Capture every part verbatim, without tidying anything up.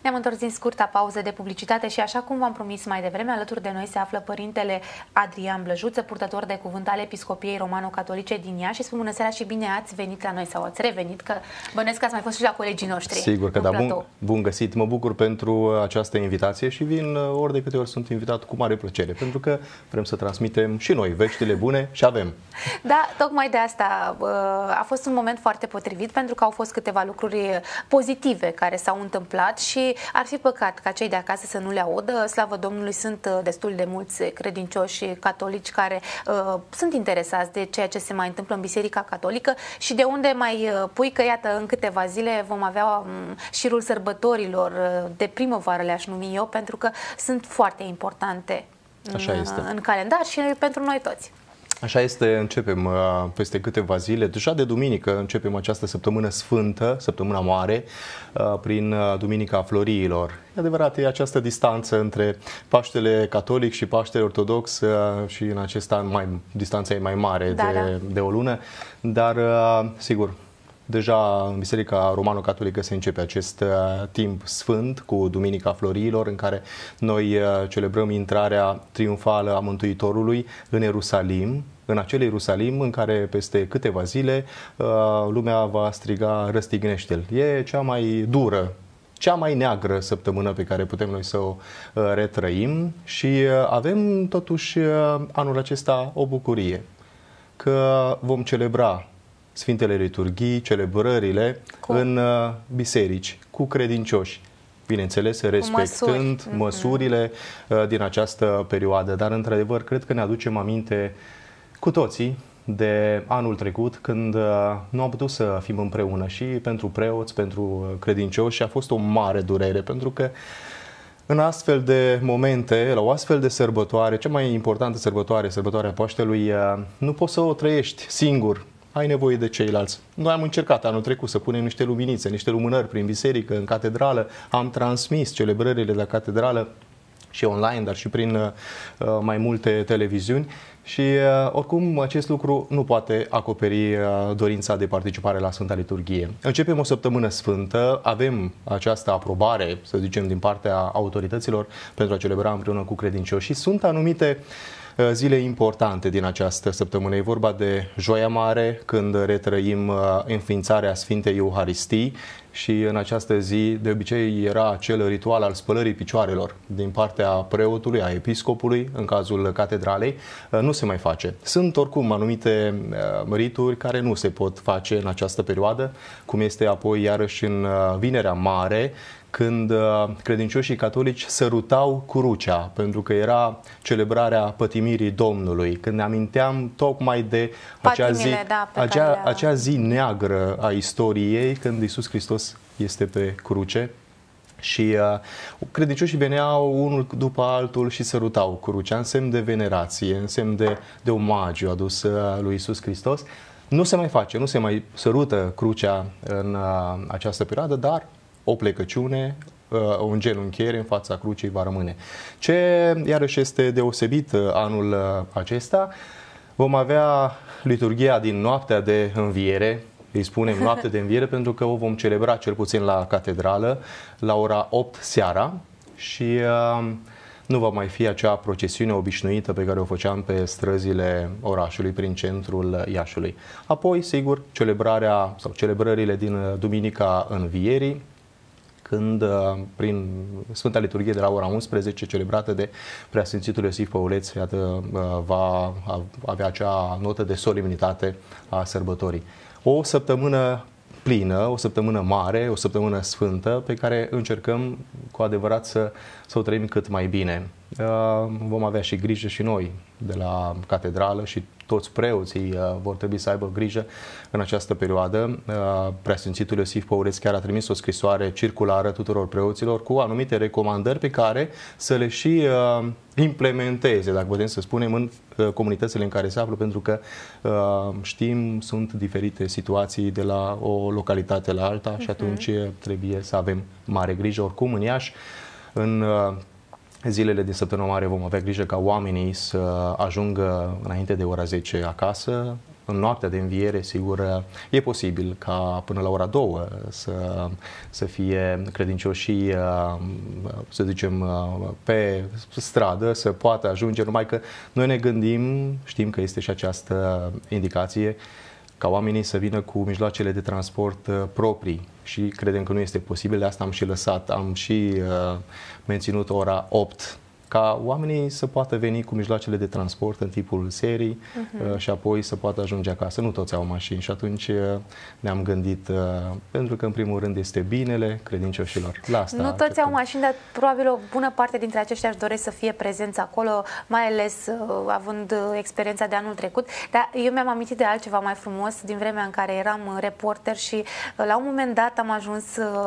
Ne-am întors din scurta pauză de publicitate și așa cum v-am promis mai devreme, alături de noi se află părintele Adrian Blăjuță, purtător de cuvânt al Episcopiei Romano-Catolice din Iași. Și spun bună seara și bine ați venit la noi sau ați revenit, că bănesc că ați mai fost și la colegii noștri. Sigur că da, bun, bun găsit. Mă bucur pentru această invitație și vin ori de câte ori sunt invitat cu mare plăcere, pentru că vrem să transmitem și noi veștile bune și avem. Da, tocmai de asta a fost un moment foarte potrivit, pentru că au fost câteva lucruri pozitive care s-au întâmplat și ar fi păcat ca cei de acasă să nu le audă. Slavă Domnului, sunt destul de mulți credincioși catolici care uh, sunt interesați de ceea ce se mai întâmplă în Biserica Catolică și de unde mai pui că, iată, în câteva zile vom avea um, șirul sărbătorilor de primăvară, le-aș numi eu, pentru că sunt foarte importante Așa în, este. în calendar și pentru noi toți. Așa este, începem uh, peste câteva zile, deja de duminică începem această săptămână sfântă, săptămâna mare, uh, prin uh, Duminica Floriilor. E adevărat, e această distanță între Paștele Catolic și Paștele Ortodox uh, și în acest an mai, distanța e mai mare da, de, da. de o lună, dar uh, sigur, deja în Biserica Romano-Catolică se începe acest uh, timp sfânt cu Duminica Floriilor, în care noi uh, celebrăm intrarea triumfală a Mântuitorului în Ierusalim, în acel Ierusalim în care peste câteva zile uh, lumea va striga răstignește-l. E cea mai dură, cea mai neagră săptămână pe care putem noi să o uh, retrăim și uh, avem totuși uh, anul acesta o bucurie, că vom celebra Sfintele Liturghii, celebrările cu? în uh, biserici, cu credincioși. Bineînțeles, respectând măsuri. măsurile uh, din această perioadă. Dar, într-adevăr, cred că ne aducem aminte cu toții de anul trecut, când uh, nu am putut să fim împreună și pentru preoți, pentru credincioși. A fost o mare durere, pentru că în astfel de momente, la o astfel de sărbătoare, cea mai importantă sărbătoare, sărbătoarea Paștelui, uh, nu poți să o trăiești singur. Ai nevoie de ceilalți. Noi am încercat anul trecut să punem niște luminițe, niște lumânări prin biserică, în catedrală. Am transmis celebrările de la catedrală și online, dar și prin uh, mai multe televiziuni. Și uh, oricum acest lucru nu poate acoperi uh, dorința de participare la Sfânta Liturghie. Începem o săptămână sfântă, avem această aprobare, să zicem, din partea autorităților pentru a celebra împreună cu credincioși și sunt anumite zile importante din această săptămână. E vorba de Joia Mare, când retrăim înființarea Sfintei Euharistii și în această zi de obicei era acel ritual al spălării picioarelor din partea preotului, a episcopului, în cazul catedralei. Nu se mai face. Sunt oricum anumite rituri care nu se pot face în această perioadă, cum este apoi iarăși în Vinerea Mare, când credincioșii catolici sărutau crucea, pentru că era celebrarea pătimirii Domnului, când ne aminteam tocmai de acea zi, da, acea, acea zi neagră a istoriei, când Iisus Hristos este pe cruce. Și uh, credincioșii veneau unul după altul și sărutau crucea, în semn de venerație, în semn de, de omagiu adus uh, lui Iisus Hristos. Nu se mai face, nu se mai sărută crucea în uh, această perioadă, dar o plecăciune, o îngenunchiere în fața crucii va rămâne. Ce iarăși este deosebit anul acesta, vom avea liturghia din noaptea de înviere, îi spunem noapte de înviere pentru că o vom celebra cel puțin la catedrală la ora opt seara și uh, nu va mai fi acea procesiune obișnuită pe care o făceam pe străzile orașului prin centrul Iașului. Apoi, sigur, celebrarea sau celebrările din Duminica Învierii, când prin Sfânta Liturghie de la ora unsprezece, celebrată de Preasfințitul Iosif Păuleț, iată, va avea acea notă de solemnitate a sărbătorii. O săptămână plină, o săptămână mare, o săptămână sfântă, pe care încercăm cu adevărat să, să o trăim cât mai bine. Vom avea și grijă și noi de la catedrală și toți preoții vor trebui să aibă grijă în această perioadă. Preasfințitul Iosif Păuleț chiar a trimis o scrisoare circulară tuturor preoților cu anumite recomandări pe care să le și implementeze, dacă putem să spunem, în comunitățile în care se află, pentru că știm, sunt diferite situații de la o localitate la alta și atunci trebuie să avem mare grijă. Oricum, în Iași, în zilele de săptămână mare vom avea grijă ca oamenii să ajungă înainte de ora zece acasă, în noaptea de înviere, sigur, e posibil ca până la ora două să, să fie credincioșii, să zicem, pe stradă, să poată ajunge, numai că noi ne gândim, știm că este și această indicație, ca oamenii să vină cu mijloacele de transport proprii și credem că nu este posibil, de asta am și lăsat, am și uh, menținut ora opt, ca oamenii să poată veni cu mijloacele de transport în timpul serii uh-huh. și apoi să poată ajunge acasă. Nu toți au mașini și atunci ne-am gândit, pentru că în primul rând este binele credincioșilor. La asta nu toți au mașini, dar probabil o bună parte dintre aceștia își doresc să fie prezenți acolo, mai ales având experiența de anul trecut. Dar eu mi-am amintit de altceva mai frumos din vremea în care eram reporter și la un moment dat am ajuns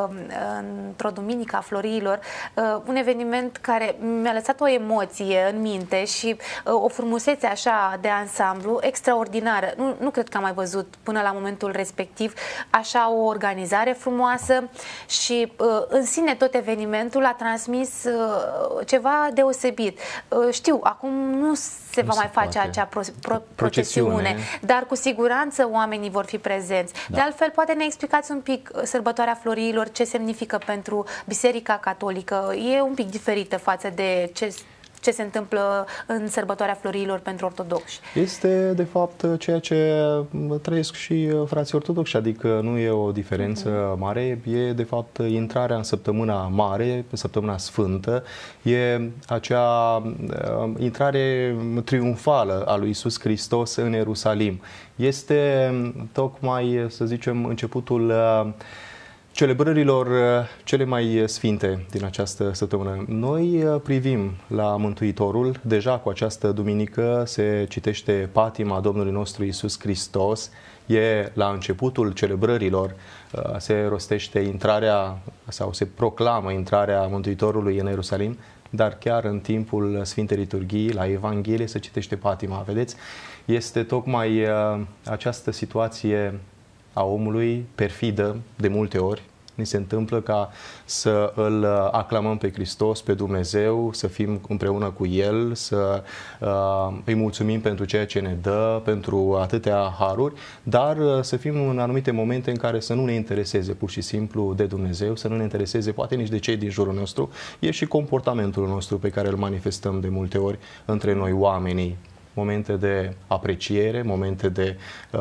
într-o duminică a Floriilor, un eveniment care mi-a lăsat o emoție în minte și uh, o frumusețe așa de ansamblu extraordinară. Nu, nu cred că am mai văzut până la momentul respectiv așa o organizare frumoasă și uh, în sine tot evenimentul a transmis uh, ceva deosebit. Uh, știu, acum nu se nu va se mai face poate. acea pro, pro, procesiune, dar cu siguranță oamenii vor fi prezenți. Da. De altfel, poate ne explicați un pic Sărbătoarea Floriilor, ce semnifică pentru Biserica Catolică. E un pic diferită față de ce ce se întâmplă în Sărbătoarea Floriilor pentru ortodoxi. Este, de fapt, ceea ce trăiesc și frații ortodoxi, adică nu e o diferență uh-huh. mare, e, de fapt, intrarea în săptămâna mare, în săptămâna sfântă, e acea uh, intrare triumfală a lui Iisus Hristos în Ierusalim. Este, tocmai, să zicem, începutul uh, celebrărilor cele mai sfinte din această săptămână. Noi privim la Mântuitorul, deja cu această duminică se citește patima Domnului nostru Iisus Hristos, e la începutul celebrărilor, se rostește intrarea sau se proclamă intrarea Mântuitorului în Ierusalim, dar chiar în timpul Sfintei Liturghii, la Evanghelie, se citește patima. Vedeți? Este tocmai această situație a omului perfidă de multe ori. Ni se întâmplă ca să îl aclamăm pe Hristos, pe Dumnezeu, să fim împreună cu El, să uh, îi mulțumim pentru ceea ce ne dă, pentru atâtea haruri, dar uh, să fim în anumite momente în care să nu ne intereseze pur și simplu de Dumnezeu, să nu ne intereseze poate nici de cei din jurul nostru. E și comportamentul nostru pe care îl manifestăm de multe ori între noi oamenii. Momente de apreciere, momente de,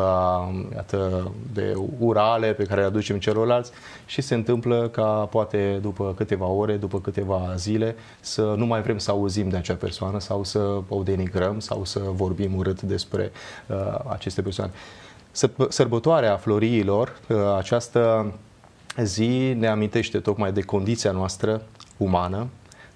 uh, iată, de urale pe care le aducem celorlalți și se întâmplă ca poate după câteva ore, după câteva zile să nu mai vrem să auzim de acea persoană sau să o denigrăm sau să vorbim urât despre uh, aceste persoane. Sărbătoarea Floriilor, uh, această zi ne amintește tocmai de condiția noastră umană,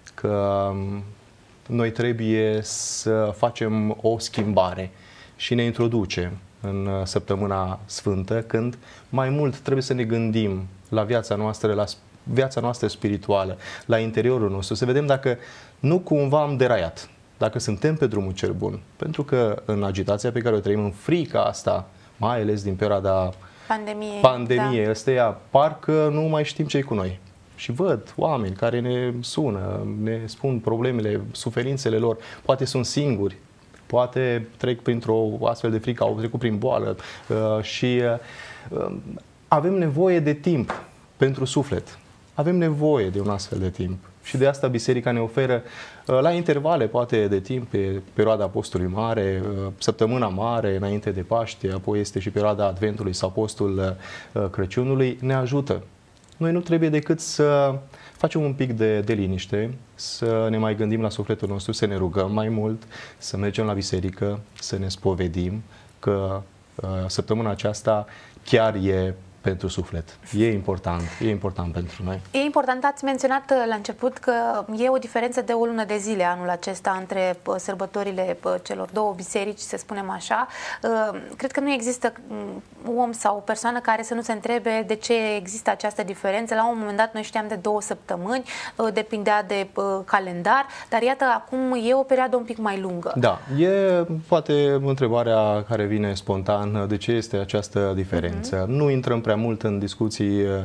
că noi trebuie să facem o schimbare și ne introduce în săptămâna sfântă, când mai mult trebuie să ne gândim la viața noastră, la viața noastră spirituală, la interiorul nostru, să vedem dacă nu cumva am deraiat, dacă suntem pe drumul cel bun. Pentru că în agitația pe care o trăim, în frica asta, mai ales din perioada pandemiei, pandemie, da. ăsteia, parcă nu mai știm ce-i cu noi. Și văd oameni care ne sună, ne spun problemele, suferințele lor, poate sunt singuri, poate trec printr-o astfel de frică, au trecut prin boală uh, și uh, avem nevoie de timp pentru suflet. Avem nevoie de un astfel de timp. Și de asta Biserica ne oferă uh, la intervale, poate de timp, pe perioada Postului Mare, uh, săptămâna mare, înainte de Paște, apoi este și perioada Adventului sau Postul uh, Crăciunului, ne ajută. Noi nu trebuie decât să facem un pic de, de liniște, să ne mai gândim la sufletul nostru, să ne rugăm mai mult, să mergem la biserică, să ne spovedim, că uh, săptămâna aceasta chiar e pentru suflet. E important, e important pentru noi. E important, ați menționat la început că e o diferență de o lună de zile anul acesta între sărbătorile celor două biserici, să spunem așa. Cred că nu există om sau o persoană care să nu se întrebe de ce există această diferență. La un moment dat noi știam de două săptămâni, depindea de calendar, dar iată, acum e o perioadă un pic mai lungă. Da, e poate întrebarea care vine spontan, de ce este această diferență. Uh-huh. Nu intrăm prea mult în discuții uh,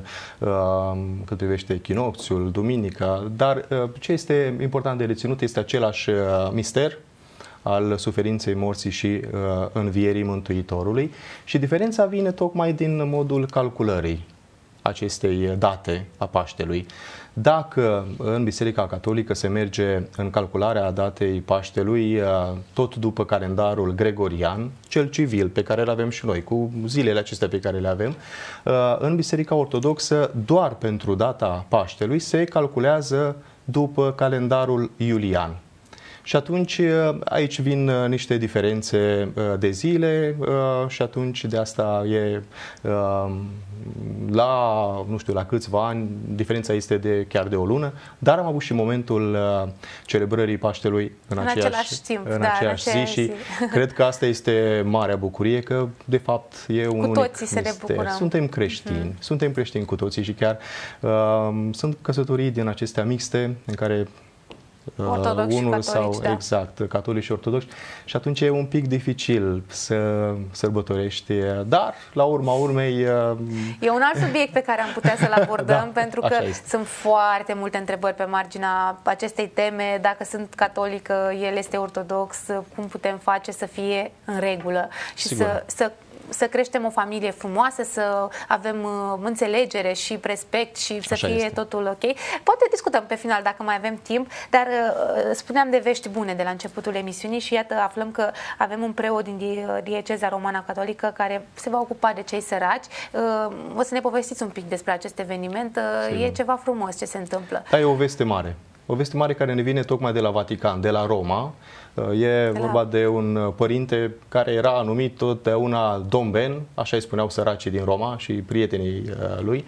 cât privește echinocțiul, duminica, dar uh, ce este important de reținut este același uh, mister al suferinței, morții și uh, învierii Mântuitorului. Și diferența vine tocmai din modul calculării acestei date a Paștelui. Dacă în Biserica Catolică se merge în calcularea datei Paștelui tot după calendarul gregorian, cel civil pe care îl avem și noi, cu zilele acestea pe care le avem, în Biserica Ortodoxă doar pentru data Paștelui se calculează după calendarul iulian. Și atunci aici vin niște diferențe de zile și atunci de asta e la, nu știu, la câțiva ani, diferența este de chiar de o lună, dar am avut și momentul celebrării Paștelui în, în aceeași, același timp, în da, aceeași în zi, aceeași și zi. Cred că asta este marea bucurie, că de fapt e un cu unic toții se mister. Suntem creștini, uh-huh. suntem creștini cu toții și chiar uh, sunt căsătorii din acestea mixte în care ortodoxi unul și catolici, sau da. exact, catolici și ortodoxi, și atunci e un pic dificil să sărbătorești, dar la urma urmei e un alt subiect pe care am putea să-l abordăm, da, pentru că sunt foarte multe întrebări pe marginea acestei teme. Dacă sunt catolică, el este ortodox, cum putem face să fie în regulă și Sigur. să, să să creștem o familie frumoasă, să avem uh, înțelegere și respect și să Așa fie este. totul ok. Poate discutăm pe final dacă mai avem timp, dar uh, spuneam de vești bune de la începutul emisiunii și iată aflăm că avem un preot din Dieceza Romana Catolică care se va ocupa de cei săraci. Uh, o să ne povestiți un pic despre acest eveniment. Uh, e ceva frumos ce se întâmplă. Da, e o veste mare. O veste mare care ne vine tocmai de la Vatican, de la Roma. E vorba de un părinte care era numit totdeauna Dom Ben, așa îi spuneau săracii din Roma și prietenii lui.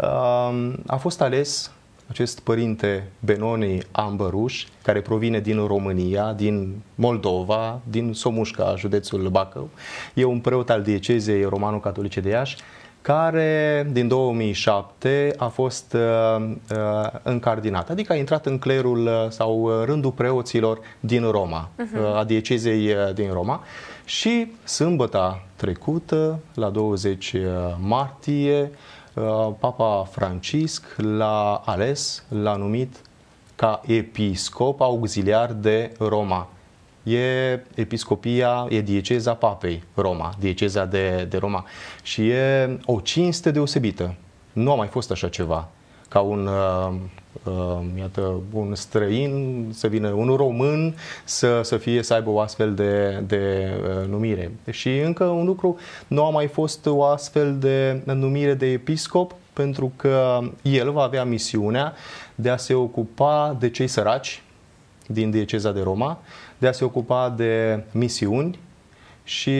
A fost ales acest părinte Benoni Ambăruș, care provine din România, din Moldova, din Somușca, județul Bacău. E un preot al Diecezei Romano-Catolice de Iași, care din două mii șapte a fost uh, uh, încardinat, adică a intrat în clerul uh, sau rândul preoților din Roma, uh-huh. uh, a diecezei uh, din Roma, și sâmbăta trecută, la douăzeci martie, uh, Papa Francisc l-a ales, l-a numit ca episcop auxiliar de Roma. E episcopia, e dieceza Papei Roma, dieceza de, de Roma, și e o cinste deosebită. Nu a mai fost așa ceva, ca un, uh, uh, iată, un străin să vină, un român să, să fie, să aibă o astfel de, de uh, numire. Și încă un lucru, nu a mai fost o astfel de numire de episcop, pentru că el va avea misiunea de a se ocupa de cei săraci din dieceza de Roma, de a se ocupa de misiuni și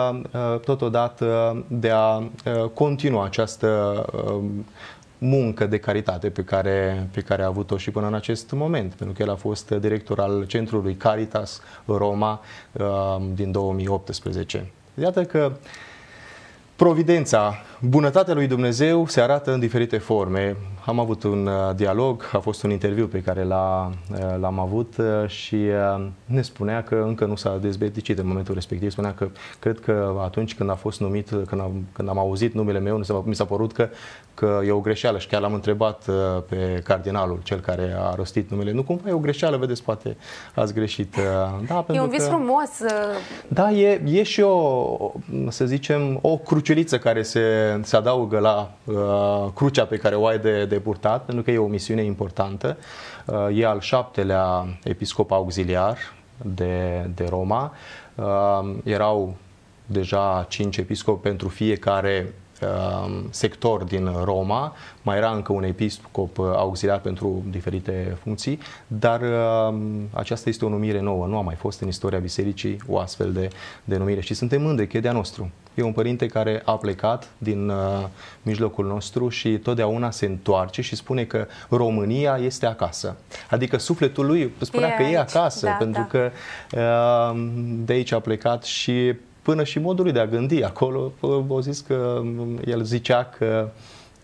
totodată de a continua această muncă de caritate pe care, pe care a avut-o și până în acest moment, pentru că el a fost director al centrului Caritas Roma din două mii optsprezece. Iată că providența, bunătatea lui Dumnezeu se arată în diferite forme. Am avut un dialog, a fost un interviu pe care l-am avut și ne spunea că încă nu s-a dezbeticit în momentul respectiv. Spunea că cred că atunci când a fost numit, când am, când am auzit numele meu, mi s-a părut că, că e o greșeală și chiar l-am întrebat pe cardinalul, cel care a rostit numele. Nu, cumva e o greșeală, vedeți, poate ați greșit. Da, e un vis că, frumos. Da, e, e și o, să zicem, o cruciuliță care se, se adaugă la uh, crucea pe care o ai de, de purtat, pentru că e o misiune importantă. Uh, e al șaptelea episcop auxiliar de, de Roma. Uh, erau deja cinci episcopi pentru fiecare uh, sector din Roma. Mai era încă un episcop auxiliar pentru diferite funcții, dar uh, aceasta este o numire nouă. Nu a mai fost în istoria bisericii o astfel de, de numire și suntem mândri că e de-a nostru. E un părinte care a plecat din uh, mijlocul nostru și totdeauna se întoarce și spune că România este acasă. Adică sufletul lui spunea e că aici, e acasă, da, pentru da. că uh, de aici a plecat și până și modul lui de a gândi acolo, au zis că el zicea că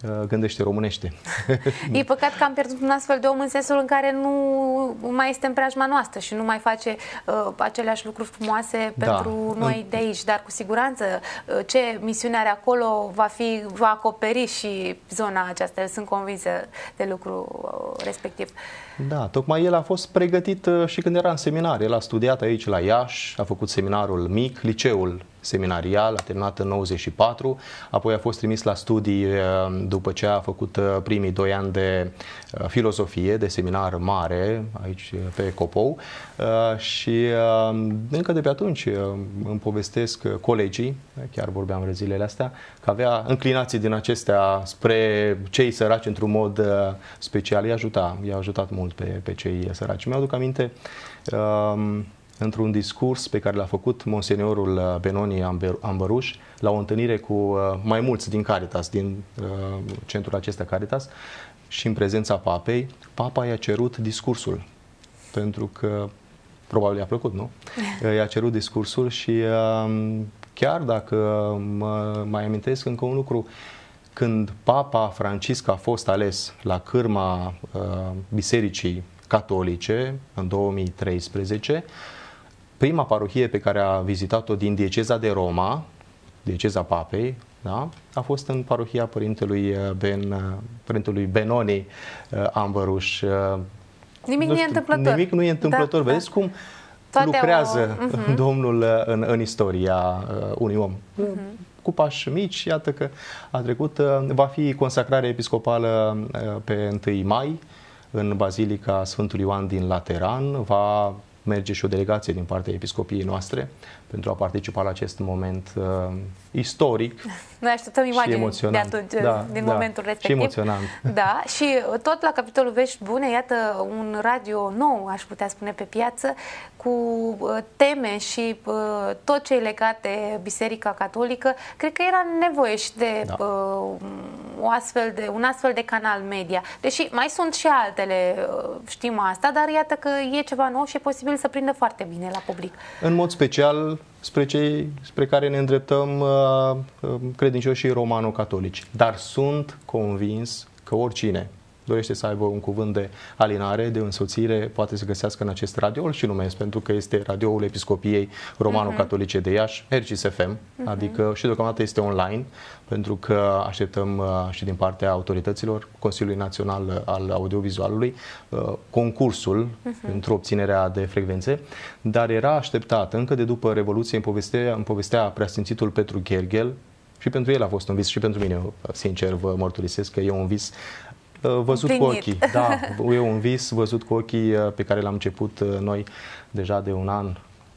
gândește românește. E păcat că am pierdut un astfel de om în sensul în care nu mai este în preajma noastră și nu mai face uh, aceleași lucruri frumoase da. pentru noi de aici, dar cu siguranță uh, ce misiune are acolo va fi, va acoperi și zona aceasta. Eu sunt convinsă de lucru uh, respectiv. Da, tocmai el a fost pregătit uh, și când era în seminar. El a studiat aici la Iași, a făcut seminarul mic, liceul seminarial, a terminat în nouăzeci și patru, apoi a fost trimis la studii după ce a făcut primii doi ani de filozofie, de seminar mare, aici pe Copou, și încă de pe atunci îmi povestesc colegii, chiar vorbeam zilele astea, că avea înclinații din acestea spre cei săraci într-un mod special, i-a ajutat, i-a ajutat mult pe, pe cei săraci. Mi-aduc aminte într-un discurs pe care l-a făcut monseniorul Benoni Ambăruș la o întâlnire cu mai mulți din Caritas, din uh, centrul acesta Caritas, și în prezența papei, papa i-a cerut discursul, pentru că probabil i-a plăcut, nu? I-a cerut discursul și uh, chiar dacă mă mai amintesc încă un lucru, când papa Francisc a fost ales la cârma uh, Bisericii Catolice în două mii treisprezece, prima parohie pe care a vizitat-o din dieceza de Roma, dieceza Papei, da, a fost în parohia părintelui, ben, părintelui Benoni Ambăruș. Nimic nu, nu e întâmplător. Nimic nu e întâmplător. Da, Vedeți da. cum Toate lucrează o... uh-huh. Domnul în, în istoria unui om. Uh-huh. Cu pași mici, iată că a trecut. Va fi consacrare episcopală pe întâi mai în Bazilica Sfântului Ioan din Lateran. Va merge și o delegație din partea episcopiei noastre pentru a participa la acest moment uh, istoric. Noi așteptăm imagini de atunci, da, din da, momentul respectiv. Și emoționant. Da, și tot la capitolul Vești Bune, iată un radio nou, aș putea spune, pe piață, cu uh, teme și uh, tot ce e legat de Biserica Catolică. Cred că era nevoie și de, da. uh, o astfel de un astfel de canal media. Deși mai sunt și altele, uh, știm asta, dar iată că e ceva nou și e posibil să prindă foarte bine la public. În mod special spre cei spre care ne îndreptăm uh, credincioșii romano-catolici. Dar sunt convins că oricine dorește să aibă un cuvânt de alinare, de însoțire, poate să găsească în acest radio, și numesc, pentru că este radioul Episcopiei Romano-Catolice de Iași, Hercis F M, uh-huh. adică și deocamdată este online, pentru că așteptăm uh, și din partea autorităților, Consiliului Național al Audiovizualului, uh, concursul uh-huh. pentru obținerea de frecvențe, dar era așteptat încă de după Revoluție, îmi povestea, îmi povestea Preasfințitul Petru Gherghel, și pentru el a fost un vis, și pentru mine, sincer, vă mărturisesc că e un vis văzut Plinit. cu ochii. Da, e un vis văzut cu ochii pe care l-am început noi deja de un an,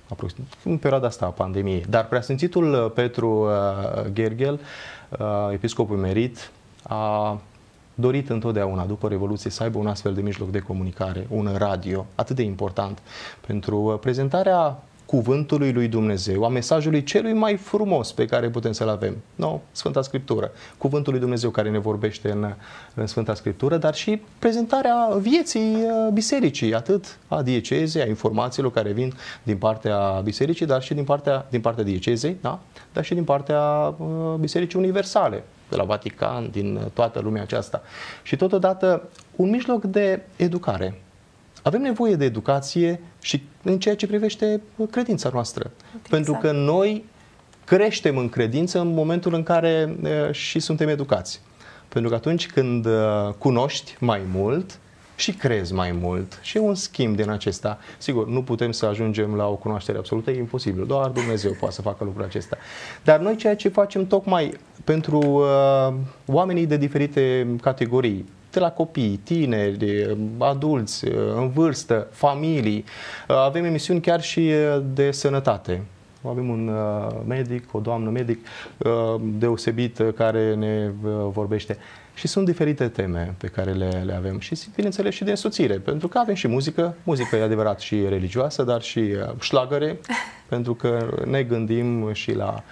în perioada asta a pandemiei. Dar Preasfințitul Petru Gherghel, episcopul emerit, a dorit întotdeauna, după Revoluție, să aibă un astfel de mijloc de comunicare, un radio, atât de important pentru prezentarea cuvântului lui Dumnezeu, a mesajului celui mai frumos pe care putem să-l avem. No, Sfânta Scriptură. Cuvântul lui Dumnezeu care ne vorbește în, în Sfânta Scriptură, dar și prezentarea vieții bisericii, atât a diecezei, a informațiilor care vin din partea bisericii, dar și din partea, din partea diecezei, da? Dar și din partea uh, bisericii universale, de la Vatican, din toată lumea aceasta. Și totodată un mijloc de educare. Avem nevoie de educație și în ceea ce privește credința noastră. Exact. Pentru că noi creștem în credință în momentul în care uh, și suntem educați. Pentru că atunci când uh, cunoști mai mult și crezi mai mult, și un schimb din acesta, sigur, nu putem să ajungem la o cunoaștere absolută, e imposibil, doar Dumnezeu poate să facă lucrul acesta. Dar noi ceea ce facem tocmai pentru uh, oamenii de diferite categorii, de la copii, tineri, adulți, în vârstă, familii. Avem emisiuni chiar și de sănătate. Avem un medic, o doamnă medic deosebit care ne vorbește. Și sunt diferite teme pe care le, le avem. Și, bineînțeles, și de însoțire. Pentru că avem și muzică. Muzică e adevărat și religioasă, dar și șlagăre. Pentru că ne gândim și la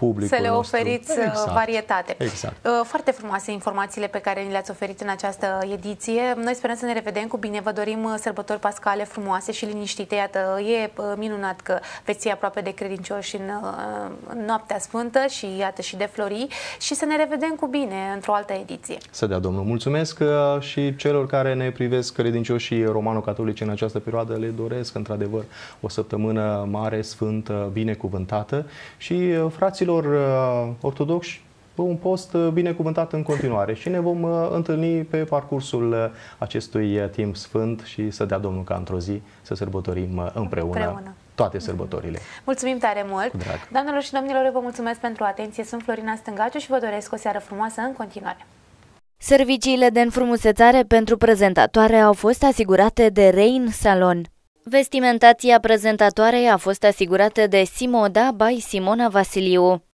publicul Să le nostru. oferiți Exact. varietate. Exact. Foarte frumoase informațiile pe care ni le-ați oferit în această ediție. Noi sperăm să ne revedem cu bine. Vă dorim sărbători pascale frumoase și liniștite. Iată, e minunat că veți fi aproape de credincioși în, în noaptea sfântă și iată și de flori și să ne revedem cu bine într-o altă ediție. Să dea Domnul. Mulțumesc și celor care ne privesc credincioși romano-catolici în această perioadă. Le doresc într-adevăr o săptămână mare, sfântă, binecuvântată și fraților ortodoxi un post binecuvântat în continuare și ne vom întâlni pe parcursul acestui timp sfânt și să dea Domnul ca într-o zi să sărbătorim împreună, împreună. toate sărbătorile. Mulțumim tare mult! Doamnelor și domnilor, eu vă mulțumesc pentru atenție. Sunt Florina Stângaciu și vă doresc o seară frumoasă în continuare. Serviciile de înfrumusețare pentru prezentatoare au fost asigurate de Rain Salon. Vestimentația prezentatoarei a fost asigurată de Simoda by Simona Vasiliu.